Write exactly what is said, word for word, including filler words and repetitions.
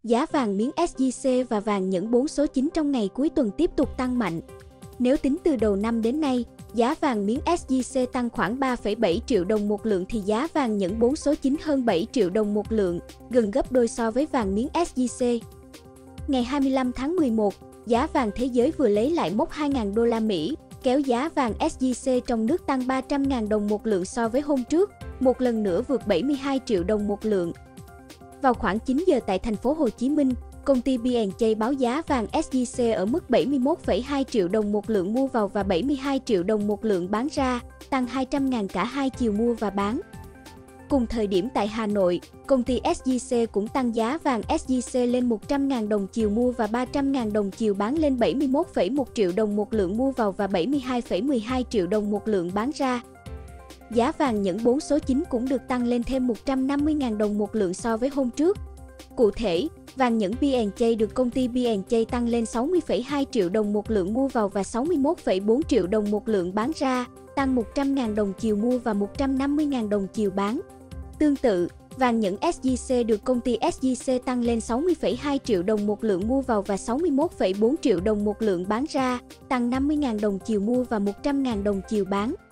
Giá vàng miếng ét gi xê và vàng nhẫn bốn số chín trong ngày cuối tuần tiếp tục tăng mạnh. Nếu tính từ đầu năm đến nay, giá vàng miếng ét gi xê tăng khoảng ba phẩy bảy triệu đồng một lượng thì giá vàng nhẫn bốn số chín hơn bảy triệu đồng một lượng, gần gấp đôi so với vàng miếng ét gi xê. Ngày hai mươi lăm tháng mười một, giá vàng thế giới vừa lấy lại mốc hai nghìn đô la Mỹ, kéo giá vàng ét gi xê trong nước tăng ba trăm nghìn đồng một lượng so với hôm trước, một lần nữa vượt bảy mươi hai triệu đồng một lượng. Vào khoảng chín giờ tại thành phố Hồ Chí Minh, công ty bê and gi báo giá vàng ét gi xê ở mức bảy mươi mốt phẩy hai triệu đồng một lượng mua vào và bảy mươi hai triệu đồng một lượng bán ra, tăng hai trăm nghìn cả hai chiều mua và bán. Cùng thời điểm tại Hà Nội, công ty ét gi xê cũng tăng giá vàng ét gi xê lên một trăm nghìn đồng chiều mua và ba trăm nghìn đồng chiều bán lên bảy mươi mốt phẩy một triệu đồng một lượng mua vào và bảy mươi hai phẩy mười hai triệu đồng một lượng bán ra. Giá vàng nhẫn bốn số chín cũng được tăng lên thêm một trăm năm mươi nghìn đồng một lượng so với hôm trước. Cụ thể, vàng nhẫn bê and gi được công ty bê and gi tăng lên sáu mươi phẩy hai triệu đồng một lượng mua vào và sáu mươi mốt phẩy bốn triệu đồng một lượng bán ra, tăng một trăm nghìn đồng chiều mua và một trăm năm mươi nghìn đồng chiều bán. Tương tự, vàng nhẫn ét gi xê được công ty ét gi xê tăng lên sáu mươi phẩy hai triệu đồng một lượng mua vào và sáu mươi mốt phẩy bốn triệu đồng một lượng bán ra, tăng năm mươi nghìn đồng chiều mua và một trăm nghìn đồng chiều bán.